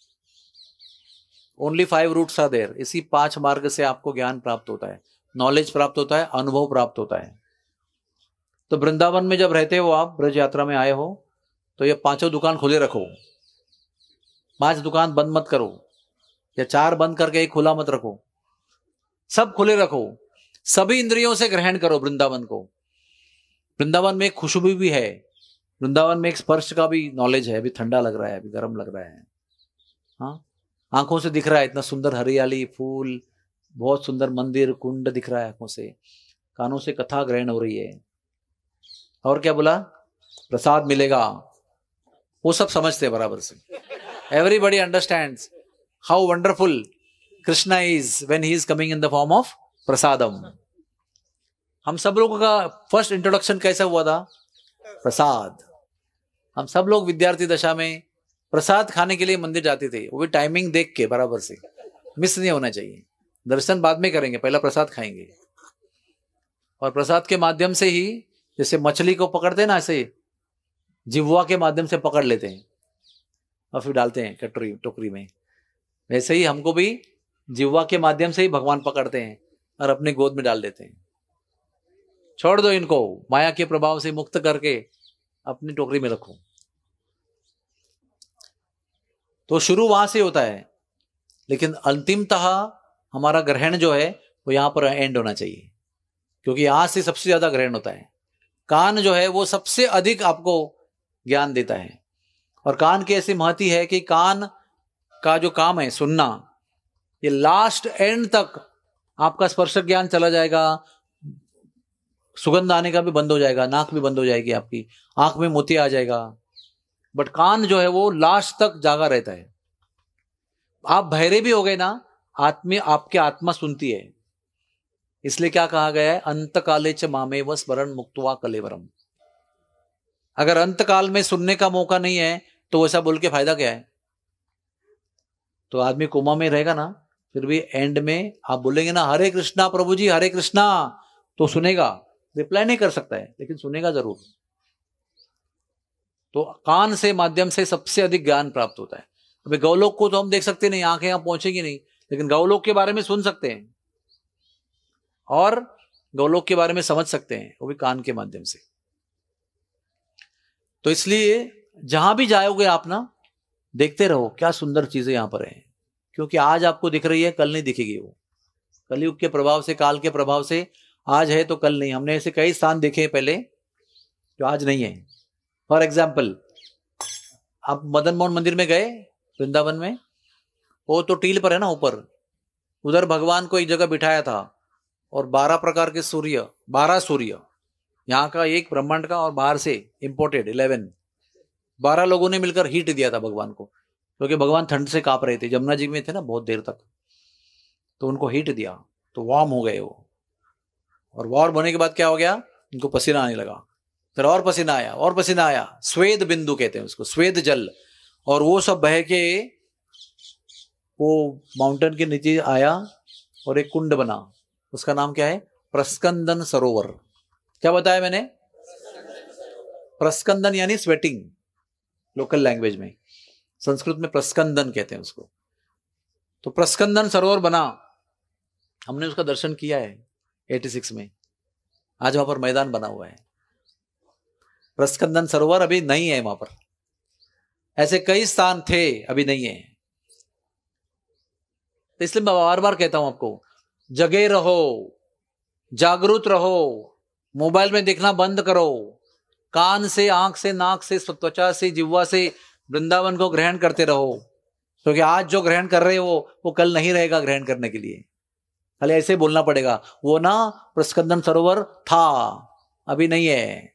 Only five routes are there. इसी पांच मार्ग से आपको ज्ञान प्राप्त होता है, नॉलेज प्राप्त होता है, अनुभव प्राप्त होता है। तो वृंदावन में जब रहते हो आप, ब्रज यात्रा में आए हो, तो ये पांचों दुकान खुले रखो, पांच दुकान बंद मत करो, या चार बंद करके एक खुला मत रखो, सब खुले रखो। सभी इंद्रियों से ग्रहण करो वृंदावन को। वृंदावन में एक खुशबू भी है, वृंदावन में एक स्पर्श का भी नॉलेज है। अभी ठंडा लग रहा है, अभी गर्म लग रहा है, हाँ, आंखों से दिख रहा है, इतना सुंदर हरियाली, फूल, बहुत सुंदर मंदिर, कुंड दिख रहा है आंखों से। कानों से कथा ग्रहण हो रही है, और क्या बोला, प्रसाद मिलेगा, वो सब समझते हैं बराबर से। Everybody understands how wonderful Krishna is when he is coming in the form of prasadam. हम सब लोगों का फर्स्ट इंट्रोडक्शन कैसा हुआ था? प्रसाद। हम सब लोग विद्यार्थी दशा में प्रसाद खाने के लिए मंदिर जाते थे, वो भी टाइमिंग देख के बराबर से, मिस नहीं होना चाहिए। दर्शन बाद में करेंगे, पहला प्रसाद खाएंगे, और प्रसाद के माध्यम से ही, जैसे मछली को पकड़ते हैं ना, ऐसे जिह्वा के माध्यम से पकड़ लेते हैं और फिर डालते हैं कटोरी टोकरी में, वैसे ही हमको भी जिह्वा के माध्यम से ही भगवान पकड़ते हैं और अपने गोद में डाल देते हैं। छोड़ दो इनको, माया के प्रभाव से मुक्त करके अपनी टोकरी में रखो। तो शुरू वहां से होता है, लेकिन अंतिमतः हमारा ग्रहण जो है वो यहां पर एंड होना चाहिए, क्योंकि यहां से सबसे ज्यादा ग्रहण होता है। कान जो है वो सबसे अधिक आपको ज्ञान देता है, और कान की ऐसी महती है कि कान का जो काम है सुनना, ये लास्ट एंड तक आपका स्पर्श ज्ञान चला जाएगा, सुगंध आने का भी बंद हो जाएगा, नाक भी बंद हो जाएगी आपकी, आंख में मोती आ जाएगा, बट कान जो है वो लास्ट तक जागा रहता है। आप बहरे भी हो गए ना, आत्मी आपकी आत्मा सुनती है। इसलिए क्या कहा गया है, अंतकाले च मामेव स्मरण मुक्त्वा कलेवरम। अगर अंतकाल में सुनने का मौका नहीं है तो वैसा बोल के फायदा क्या है? तो आदमी कोमा में रहेगा ना, फिर भी एंड में आप बोलेंगे ना हरे कृष्णा प्रभु जी हरे कृष्णा, तो सुनेगा, रिप्लाई नहीं कर सकता है लेकिन सुनेगा जरूर। तो कान से माध्यम से सबसे अधिक ज्ञान प्राप्त होता है। अभी गौलोक को तो हम देख सकते नहीं, आंखें यहां पहुंचेगी नहीं, लेकिन गौलोक के बारे में सुन सकते हैं और गौलोक के बारे में समझ सकते हैं, वो भी कान के माध्यम से। तो इसलिए जहां भी जाओगे आप ना, देखते रहो क्या सुंदर चीजें यहां पर हैं, क्योंकि आज आपको दिख रही है, कल नहीं दिखेगी। वो कलयुग के प्रभाव से, काल के प्रभाव से आज है तो कल नहीं। हमने ऐसे कई स्थान देखे हैं पहले जो आज नहीं है। फॉर एग्जाम्पल, आप मदन मोहन मंदिर में गए वृंदावन में, वो तो टील पर है ना ऊपर, उधर भगवान को एक जगह बिठाया था और बारह प्रकार के सूर्य, बारह सूर्य, यहाँ का एक ब्रह्मांड का और बाहर से इंपोर्टेड इलेवन, बारह लोगों ने मिलकर हीट दिया था भगवान को, क्योंकि भगवान ठंड से कांप रहे थे, जमुना जी में थे ना बहुत देर तक, तो उनको हीट दिया तो वार्म हो गए वो। और वार्म होने के बाद क्या हो गया, उनको पसीना आने लगा, फिर और पसीना आया और पसीना आया, स्वेद बिंदु कहते हैं उसको, स्वेद जल, और वो सब बह के वो माउंटेन के नीचे आया और एक कुंड बना, उसका नाम क्या है, प्रस्कंदन सरोवर। क्या बताया मैंने? प्रस्कंदन यानी स्वेटिंग, लोकल लैंग्वेज में, संस्कृत में प्रस्कंदन कहते हैं उसको। तो प्रस्कंदन सरोवर बना, हमने उसका दर्शन किया है छियासी में, आज वहां पर मैदान बना हुआ है। प्रस्कंदन सरोवर अभी नहीं है वहां पर, ऐसे कई स्थान थे अभी नहीं है। तो इसलिए मैं बार बार कहता हूं आपको, जगे रहो, जागरूक रहो, मोबाइल में देखना बंद करो, कान से, आंख से, नाक से, त्वचा से, जिह्वा से वृंदावन को ग्रहण करते रहो, क्योंकि तो आज जो ग्रहण कर रहे हो वो कल नहीं रहेगा ग्रहण करने के लिए। खाली ऐसे बोलना पड़ेगा, वो ना प्रस्कंदन सरोवर था, अभी नहीं है।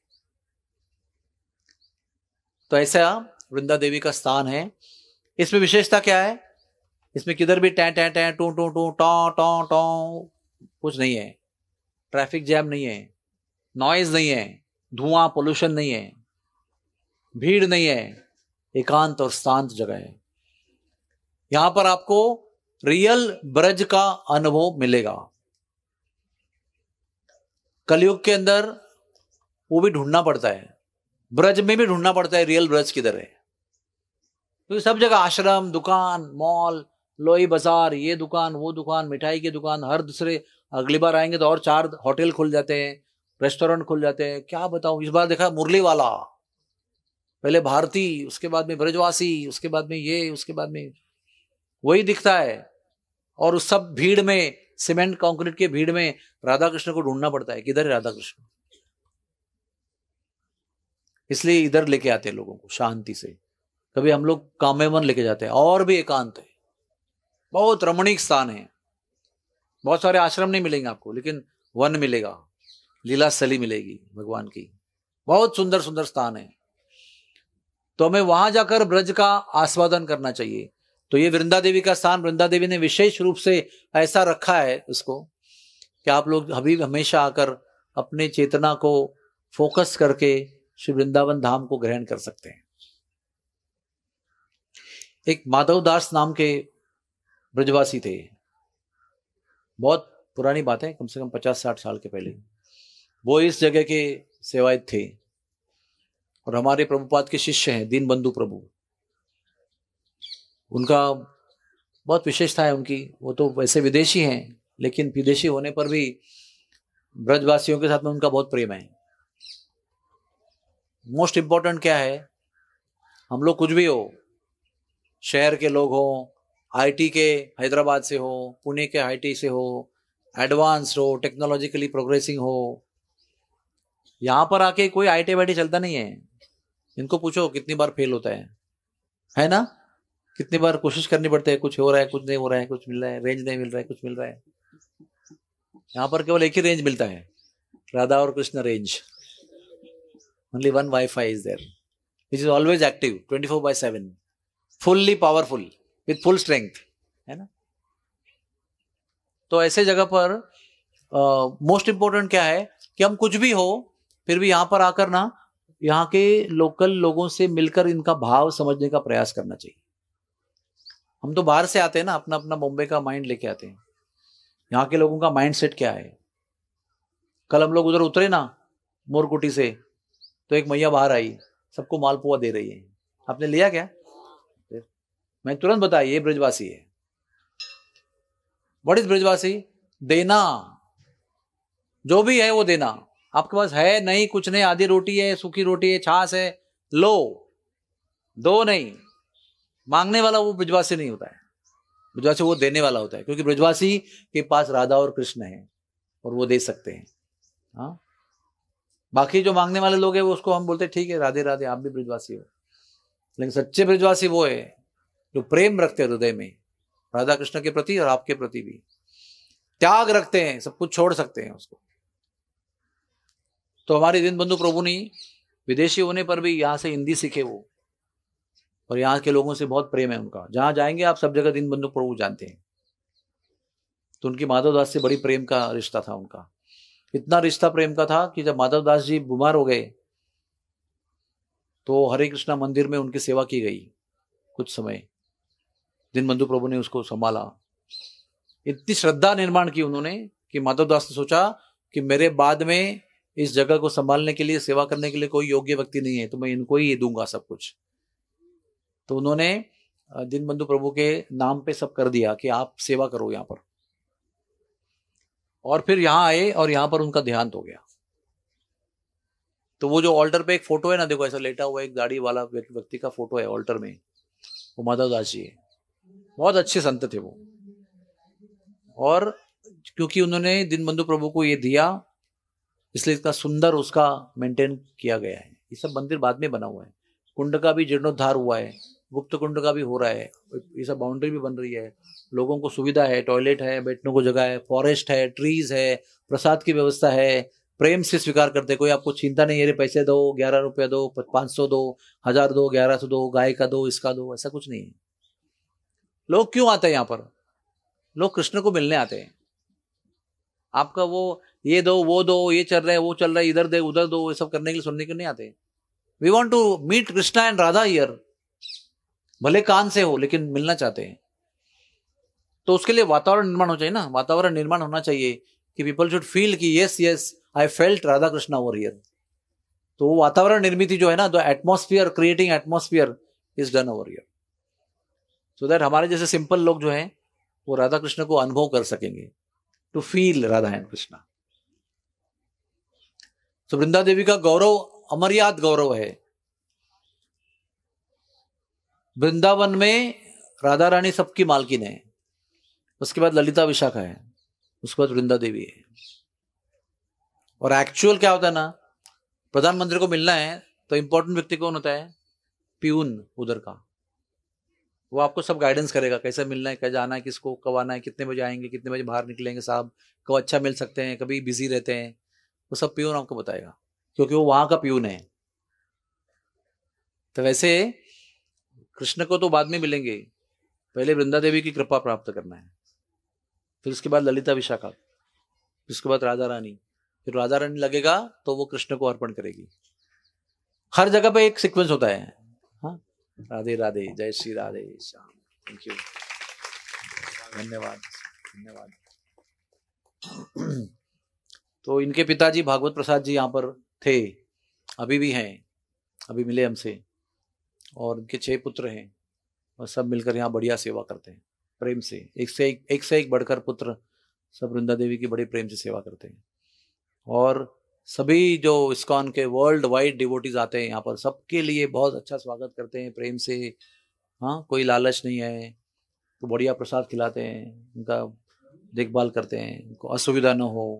तो ऐसा वृंदा देवी का स्थान है। इसमें विशेषता क्या है, इसमें किधर भी टैं टैं टैं टू टू टू टॉ टॉ टॉ कुछ नहीं है, ट्रैफिक जैम नहीं है, नॉइज नहीं है, धुआं पोल्यूशन नहीं है, भीड़ नहीं है, एकांत और शांत जगह है। यहां पर आपको रियल ब्रज का अनुभव मिलेगा। कलयुग के अंदर वो भी ढूंढना पड़ता है, ब्रज में भी ढूंढना पड़ता है रियल ब्रज किधर है। तो सब जगह आश्रम, दुकान, मॉल, लोई बाजार, ये दुकान, वो दुकान, मिठाई की दुकान, हर दूसरे, अगली बार आएंगे तो और चार होटल खुल जाते हैं, रेस्टोरेंट खुल जाते हैं। क्या बताऊं, इस बार देखा मुरली वाला, पहले भारती, उसके बाद में ब्रजवासी, उसके बाद में ये, उसके बाद में वही दिखता है। और उस सब भीड़ में, सीमेंट कंक्रीट के भीड़ में राधा कृष्ण को ढूंढना पड़ता है, किधर है राधा कृष्ण। इसलिए इधर लेके आते हैं लोगों को शांति से। कभी हम लोग कामेवन लेके जाते हैं, और भी एकांत है, बहुत रमणीक स्थान है। बहुत सारे आश्रम नहीं मिलेंगे आपको, लेकिन वन मिलेगा, लीला स्थली मिलेगी भगवान की, बहुत सुंदर सुंदर स्थान है। तो हमें वहां जाकर ब्रज का आस्वादन करना चाहिए। तो ये वृंदा देवी का स्थान, वृंदा देवी ने विशेष रूप से ऐसा रखा है उसको कि आप लोग अभी हमेशा आकर अपने चेतना को फोकस करके श्री वृंदावन धाम को ग्रहण कर सकते हैं। एक माधव दास नाम के ब्रजवासी थे, बहुत पुरानी बात है, कम से कम पचास साठ साल के पहले। वो इस जगह के सेवायत थे और हमारे प्रभुपाद के शिष्य हैं, दीनबंधु प्रभु। उनका बहुत विशेषता है उनकी, वो तो वैसे विदेशी हैं, लेकिन विदेशी होने पर भी ब्रजवासियों के साथ में उनका बहुत प्रेम है। मोस्ट इंपॉर्टेंट क्या है, हम लोग कुछ भी हो, शहर के लोग हो, आईटी के हैदराबाद से हो, पुणे के आईटी से हो, एडवांस्ड हो, टेक्नोलॉजिकली प्रोग्रेसिंग हो, यहां पर आके कोई आईटी वाईटी चलता नहीं है। इनको पूछो कितनी बार फेल होता है है ना, कितनी बार कोशिश करनी पड़ती है, कुछ हो रहा है, कुछ नहीं हो रहा है, कुछ मिल रहा है, रेंज नहीं मिल रहा है, कुछ मिल रहा है। यहाँ पर केवल एक ही रेंज मिलता है, राधा और Krishna range. Only one WiFi is there which is always active twenty four by seven, fully powerful with full strength, है ना। तो ऐसे जगह पर मोस्ट uh, इंपॉर्टेंट क्या है कि हम कुछ भी हो फिर भी यहाँ पर आकर ना, यहाँ के लोकल लोगों से मिलकर इनका भाव समझने का प्रयास करना चाहिए। हम तो बाहर से आते हैं ना, अपना अपना बॉम्बे का माइंड लेके आते हैं। यहाँ के लोगों का माइंड सेट क्या है। कल हम लोग उधर उतरे ना मोरकुटी से, तो एक मैया बाहर आई, सबको मालपुआ दे रही है। आपने लिया क्या? मैं तुरंत बताया ये ब्रजवासी है। What is Brajwasi? देना, जो भी है वो देना। आपके पास है नहीं, कुछ नहीं, आधी रोटी है, सूखी रोटी है, छाछ है, लो, दो नहीं। मांगने वाला वो ब्रजवासी नहीं होता है, ब्रजवासी वो देने वाला होता है, क्योंकि ब्रजवासी के पास राधा और कृष्ण है और वो दे सकते हैं। हाँ, बाकी जो मांगने वाले लोग हैं वो उसको हम बोलते हैं ठीक है राधे राधे, आप भी ब्रजवासी हो। लेकिन सच्चे ब्रजवासी वो है जो प्रेम रखते हैं हृदय में, राधा कृष्ण के प्रति और आपके प्रति भी त्याग रखते हैं, सब कुछ छोड़ सकते हैं उसको। तो हमारे दीनबंधु प्रभु ने विदेशी होने पर भी यहाँ से हिंदी सीखे वो, और यहाँ के लोगों से बहुत प्रेम है उनका। जहां जाएंगे आप सब जगह दीनबंधु प्रभु जानते हैं। तो उनकी माधव दास से बड़ी प्रेम का रिश्ता था उनका। इतना रिश्ता प्रेम का था कि जब माधव दास जी बीमार हो गए तो हरे कृष्णा मंदिर में उनकी सेवा की गई कुछ समय। दीनबंधु प्रभु ने उसको संभाला। इतनी श्रद्धा निर्माण की उन्होंने कि माधव दास ने सोचा कि मेरे बाद में इस जगह को संभालने के लिए, सेवा करने के लिए कोई योग्य व्यक्ति नहीं है, तो मैं इनको ही दूंगा सब कुछ। तो उन्होंने दीनबंधु प्रभु के नाम पे सब कर दिया कि आप सेवा करो यहाँ पर। और फिर यहाँ आए और यहाँ पर उनका देहांत हो गया। तो वो जो ऑल्टर पे एक फोटो है ना, देखो ऐसा लेटा हुआ एक दाढ़ी वाला व्यक्ति का फोटो है ऑल्टर में, वो माधव दास जी है। बहुत अच्छे संत थे वो। और क्योंकि उन्होंने दीनबंधु प्रभु को ये दिया, इसलिए इतना सुंदर उसका मेंटेन किया गया है। ये सब मंदिर बाद में बना हुआ है। कुंड का भी जीर्णोद्धार हुआ है, गुप्त कुंड का भी हो रहा है, ये सब बाउंड्री भी बन रही है। लोगों को सुविधा है, टॉयलेट है, बैठने को जगह है, फॉरेस्ट है, ट्रीज है, प्रसाद की व्यवस्था है। प्रेम से स्वीकार करते, कोई आपको चिंता नहीं है पैसे दो, ग्यारह रुपये दो, पाँच सौ दो, हजार दो, ग्यारह सौ दो, गाय का दो, इसका दो, ऐसा कुछ नहीं है। लोग क्यों आते हैं यहाँ पर? लोग कृष्ण को मिलने आते हैं। आपका वो ये दो वो दो, ये चल रहा है वो चल रहा है, इधर दे उधर दो, ये सब करने के लिए, सुनने के लिए नहीं आते। We want to meet Krishna and Radha here, भले कान से हो लेकिन मिलना चाहते हैं। तो उसके लिए वातावरण निर्माण हो चाहिए ना, वातावरण निर्माण होना चाहिए कि पीपल शुड फील कि yes yes I felt Radha Krishna over here. तो वो वातावरण निर्मित जो है ना, the atmosphere, creating atmosphere is done over here, so that हमारे जैसे सिंपल लोग जो हैं वो राधा कृष्ण को अनुभव कर सकेंगे, to feel Radha and Krishna. तो वृंदा देवी का गौरव अमर्याद गौरव है। वृंदावन में राधा रानी सबकी मालकिन है, उसके बाद ललिता विशाखा है, उसके बाद वृंदा देवी है। और एक्चुअल क्या होता है ना, प्रधानमंत्री को मिलना है तो इंपॉर्टेंट व्यक्ति कौन होता है? प्यून उधर का। वो आपको सब गाइडेंस करेगा, कैसे मिलना है, कैसे जाना है, किसको कब आना है, कितने बजे आएंगे, कितने बजे बाहर निकलेंगे साहब, कब अच्छा मिल सकते हैं, कभी बिजी रहते हैं, वो सब प्यून आपको बताएगा, क्योंकि वो वहां का प्यून है। तो वैसे कृष्ण को तो बाद में मिलेंगे, पहले वृंदा देवी की कृपा प्राप्त करना है, फिर उसके बाद ललिता विशाखा, फिर उसके बाद राधा रानी, फिर राधा रानी लगेगा तो वो कृष्ण को अर्पण करेगी। हर जगह पे एक सीक्वेंस होता है। हाँ, राधे राधे, जय श्री राधे श्याम। थैंक यू, धन्यवाद धन्यवाद। तो इनके पिताजी भागवत प्रसाद जी यहाँ पर थे, अभी भी हैं, अभी मिले हमसे, और उनके छह पुत्र हैं और सब मिलकर यहाँ बढ़िया सेवा करते हैं प्रेम से। एक से एक एक से एक बढ़कर पुत्र सब वृंदा देवी की बड़े प्रेम से सेवा करते हैं। और सभी जो इस्कॉन के वर्ल्ड वाइड डिवोटीज आते हैं यहाँ पर, सबके लिए बहुत अच्छा स्वागत करते हैं प्रेम से। हाँ, कोई लालच नहीं है, तो बढ़िया प्रसाद खिलाते हैं, उनका देखभाल करते हैं, उनको असुविधा न हो।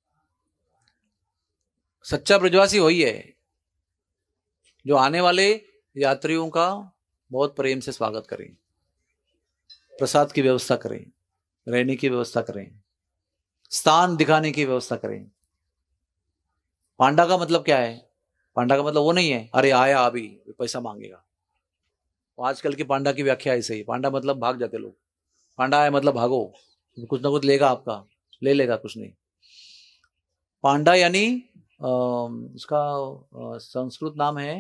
सच्चा ब्रजवासी वही है जो आने वाले यात्रियों का बहुत प्रेम से स्वागत करें, प्रसाद की व्यवस्था करें, रहने की व्यवस्था करें, स्थान दिखाने की व्यवस्था करें। पांडा का मतलब क्या है? पांडा का मतलब वो नहीं है अरे आया अभी पैसा मांगेगा। आजकल की पांडा की व्याख्या ऐसे ही, पांडा मतलब भाग जाते लोग, पांडा आया मतलब भागो, कुछ ना कुछ लेगा, आपका ले लेगा, कुछ नहीं। पांडा यानी उसका संस्कृत नाम है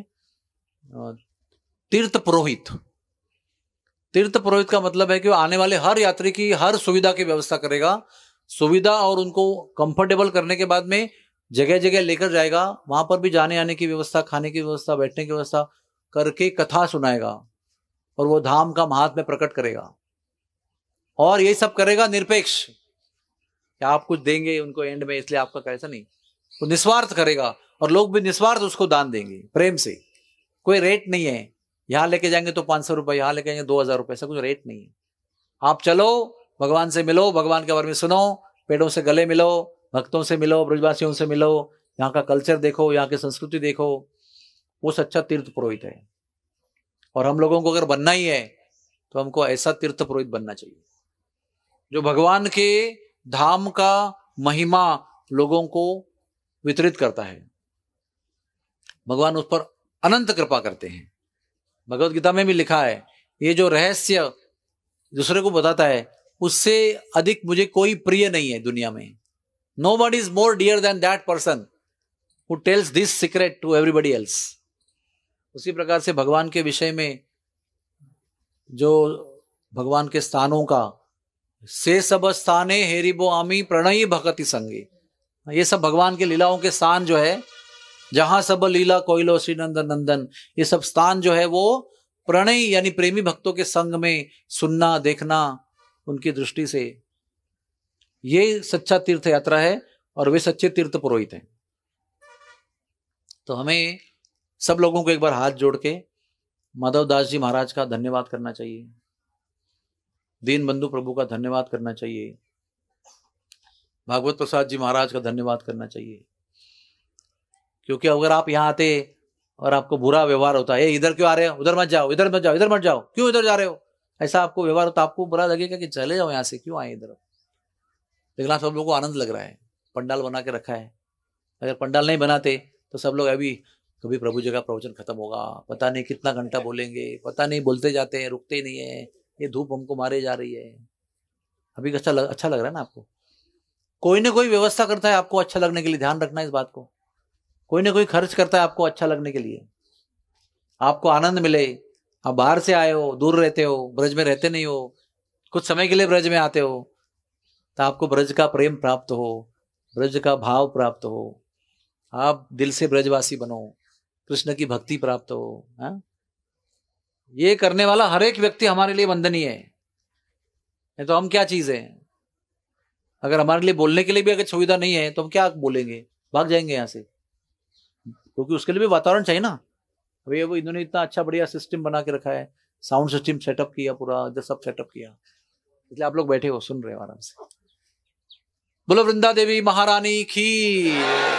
तीर्थ पुरोहित। तीर्थ पुरोहित का मतलब है कि वो आने वाले हर यात्री की हर सुविधा की व्यवस्था करेगा, सुविधा और उनको कंफर्टेबल करने के बाद में जगह जगह लेकर जाएगा, वहां पर भी जाने आने की व्यवस्था, खाने की व्यवस्था, बैठने की व्यवस्था करके कथा सुनाएगा और वो धाम का महात्म्य प्रकट करेगा। और ये सब करेगा निरपेक्ष, क्या आप कुछ देंगे उनको एंड में इसलिए आपका कैसा नहीं, वो निस्वार्थ करेगा और लोग भी निस्वार्थ उसको दान देंगे प्रेम से। कोई रेट नहीं है, यहां लेके जाएंगे तो पांच सौ रुपए, यहां लेके जाएंगे दो हजार रुपए, ऐसा कुछ रेट नहीं है। आप चलो, भगवान से मिलो, भगवान के बारे में सुनो, पेड़ों से गले मिलो, भक्तों से मिलो, ब्रजवासियों से मिलो, यहाँ का कल्चर देखो, यहाँ की संस्कृति देखो, वो सच्चा तीर्थ पुरोहित है। और हम लोगों को अगर बनना ही है तो हमको ऐसा तीर्थ पुरोहित बनना चाहिए जो भगवान के धाम का महिमा लोगों को वितरित करता है। भगवान उस पर अनंत कृपा करते हैं। भगवत गीता में भी लिखा है, ये जो रहस्य दूसरे को बताता है उससे अधिक मुझे कोई प्रिय नहीं है दुनिया में। Nobody is more dear than that person who tells this secret to everybody else. उसी प्रकार से भगवान के विषय में जो भगवान के स्थानों का से सब स्थाने हेरिबो आमी प्रणयी भक्ति संगे, ये सब भगवान के लीलाओं के स्थान जो है, जहां सब लीला कोइलो श्री नंदन नंदन, ये सब स्थान जो है वो प्रणय यानी प्रेमी भक्तों के संग में सुनना, देखना, उनकी दृष्टि से, ये सच्चा तीर्थ यात्रा है और वे सच्चे तीर्थ पुरोहित हैं। तो हमें सब लोगों को एक बार हाथ जोड़ के माधव दास जी महाराज का धन्यवाद करना चाहिए, दीन बंधु प्रभु का धन्यवाद करना चाहिए, भागवत प्रसाद जी महाराज का धन्यवाद करना चाहिए। क्योंकि अगर आप यहाँ आते और आपको बुरा व्यवहार होता है, इधर क्यों आ रहे हो, उधर मत जाओ, इधर मत जाओ, इधर मत जाओ, क्यों इधर जा रहे हो, ऐसा आपको व्यवहार होता, आपको बुरा लगेगा कि चले जाओ यहाँ से, क्यों आए इधर। लेकिन आप सब लोगों को आनंद लग रहा है, पंडाल बना के रखा है। अगर पंडाल नहीं बनाते तो सब लोग अभी कभी प्रभु जी का प्रवचन खत्म होगा, पता नहीं कितना घंटा बोलेंगे, पता नहीं, बोलते जाते हैं, रुकते ही नहीं है, ये धूप हमको मारे जा रही है। अभी अच्छा लग, अच्छा लग रहा है ना आपको। कोई ना कोई व्यवस्था करता है आपको अच्छा लगने के लिए, ध्यान रखना इस बात को। कोई ना कोई खर्च करता है आपको अच्छा लगने के लिए। आपको आनंद मिले। आप बाहर से आए हो, दूर रहते हो, ब्रज में रहते नहीं हो, कुछ समय के लिए ब्रज में आते हो, तो आपको ब्रज का प्रेम प्राप्त हो, ब्रज का भाव प्राप्त हो, आप दिल से ब्रजवासी बनो, कृष्ण की भक्ति प्राप्त हो। हा? ये करने वाला हर एक व्यक्ति हमारे लिए वंदनीय है। नहीं तो हम क्या चीज है? अगर हमारे लिए बोलने के लिए भी अगर सुविधा नहीं है तो हम क्या बोलेंगे, भाग जाएंगे यहाँ से, क्योंकि उसके लिए भी वातावरण चाहिए ना। अभी वो इन्होंने इतना अच्छा बढ़िया सिस्टम बना के रखा है, साउंड सिस्टम सेटअप किया, पूरा इधर सब सेटअप किया, इसलिए आप लोग बैठे हो सुन रहे हो आराम से। बोलो वृंदा देवी महारानी की।